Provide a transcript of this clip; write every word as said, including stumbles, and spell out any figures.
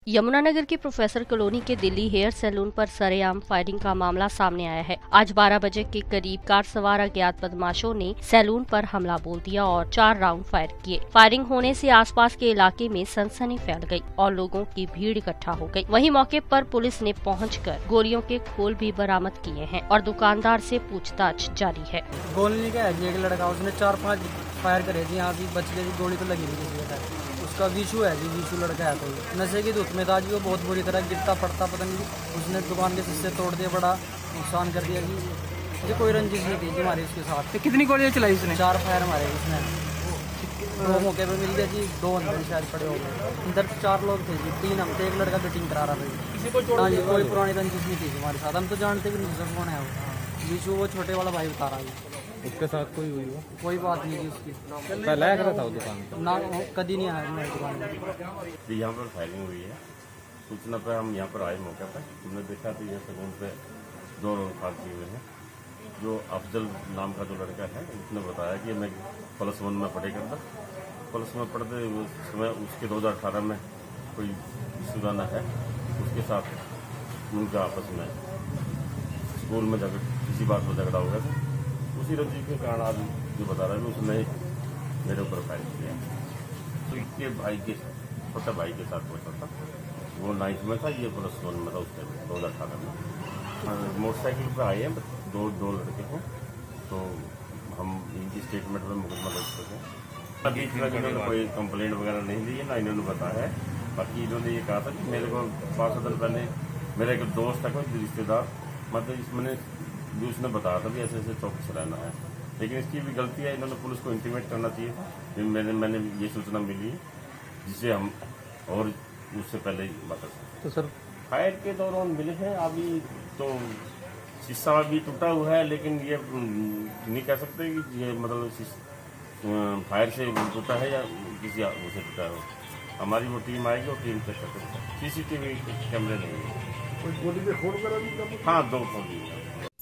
यमुनानगर की professor colony के Delhi hair salon पर सरेआम फायरिंग का मामला सामने आया है। आज बारह बजे के करीब कार सवार अज्ञात बदमाशों ने सैलून पर हमला बोल दिया और चार राउंड फायर किए। फायरिंग होने से आसपास के इलाके में सनसनी फैल गई और लोगों की भीड़ इकट्ठा हो गई। वहीं मौके पर पुलिस ने पहुंचकर गोलियों के खोल भी बरामद किए हैं और दुकानदार से पूछताछ जारी है। गोली का है एक लड़का, उसने चार पाँच फायर करे जी, यहाँ भी बच गई, गोली तो लगी थी किसी का। उसका विशु है जी, विशु लड़का है, कोई नशे की धुत में था जी, वो बहुत बुरी तरह गिरता पड़ता, पता नहीं उसने दुकान के शीशे तोड़ दिए, बड़ा नुकसान कर दिया जी। मुझे कोई रंजिश नहीं थी जी हमारी उसके साथ। तो कितनी गोलियां चलाई उसने? चार फायर मारे उसने, दो मौके पे मिल गया जी, दो अंदर शायद पड़े हो गए। अंदर चार लोग थे जी, तीन हम थे, एक लड़का कटिंग करा रहा था। हाँ जी, कोई पुरानी रंजिश नहीं थी हमारे साथ, हम तो जानते भी नहीं सब कौन है वो। विशु वो छोटे वाला भाई बता रहा है। उसके साथ कोई हुई हो? कोई बात नहीं जी उसकी, पहले आया था वो दुकान पर? ना कभी नहीं आया मेरी दुकान पर। यहाँ पर फायरिंग हुई है, सूचना पर हम यहाँ पर आए मौके पर। हमने देखा तो ये सलून पे दो लोग फायर किए हुए हैं। जो अफजल नाम का जो लड़का है, उसने बताया कि मैं प्लस वन में पढ़े करता, प्लस में पढ़ते उस समय उसके दो हज़ार अठारह में कोई सुराना है, उसके साथ उनका आपस में स्कूल में झगड़ किसी बात पर झगड़ा हो गया था। उसी रंजी के कारण आज जो बता रहा है उसने मेरे ऊपर फायर किया। तो इसके भाई के छोटा भाई के साथ पहुंचा था, वो नाइन्थ में था, ये प्लस वन में था उस टाइम दो हज़ार अठारह में। मोटरसाइकिल पर आए हैं दो दो लड़के हैं, तो हम इनकी स्टेटमेंट में मुकदमा दर्ज कर रहे हैं। अभी तक इन्होंने कोई कंप्लेंट वगैरह नहीं दी है, ना इन्होंने बताया है। बाकी इन्होंने ये कहा था कि मेरे को पाँच दिन पहले मेरा एक दोस्त था, कोई रिश्तेदार, मतलब इसमें भी उसने बताया था भी ऐसे ऐसे चौकस रहना है, लेकिन इसकी भी गलती है। इन्होंने पुलिस को इंटीमेट करना चाहिए था। मैंने मैंने ये सूचना मिली जिसे हम और उससे पहले ही बता सकते। तो सर फायर के दौरान मिले हैं, अभी तो शीशा भी टूटा हुआ है, लेकिन ये नहीं कह सकते कि ये मतलब फायर से टूटा है या किसी उसे टूटा हो। हमारी वो टीम आएगी और टीम चेक कर सकते हैं। सीसीटीवी कैमरे नहीं है। हाँ, दो फोन